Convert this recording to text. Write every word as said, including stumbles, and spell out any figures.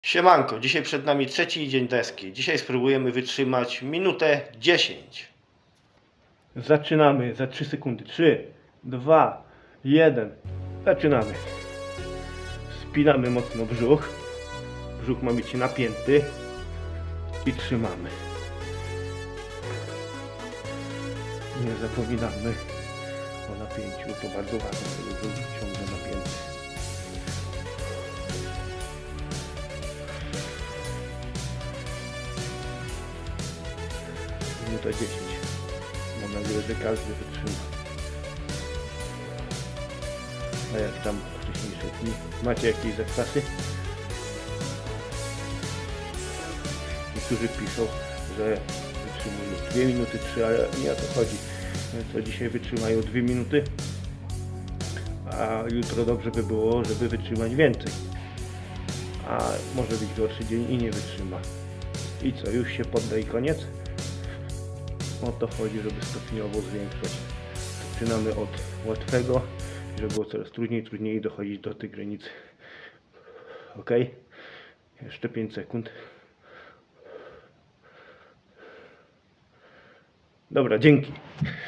Siemanko, dzisiaj przed nami trzeci dzień deski. Dzisiaj spróbujemy wytrzymać minutę dziesięć. Zaczynamy za trzy sekundy. trzy, dwa, jeden. Zaczynamy. Spinamy mocno brzuch. Brzuch ma być napięty. I trzymamy. Nie zapominamy o napięciu. To bardzo ważne, żeby brzuch ciągle napięty. Minuta dziesięć. Mam nadzieję, że każdy wytrzyma. A jak tam wcześniejsze dni? Macie jakieś zakwasy? Niektórzy piszą, że wytrzymują dwie minuty, trzy, ale nie o to chodzi. To dzisiaj wytrzymają dwie minuty, a jutro dobrze by było, żeby wytrzymać więcej. A może być gorszy dzień i nie wytrzyma. I co, już się podda i koniec? O to chodzi, żeby stopniowo zwiększać. Zaczynamy od łatwego, żeby było coraz trudniej, trudniej dochodzić do tej granicy. Ok? Jeszcze pięć sekund. Dobra, dzięki.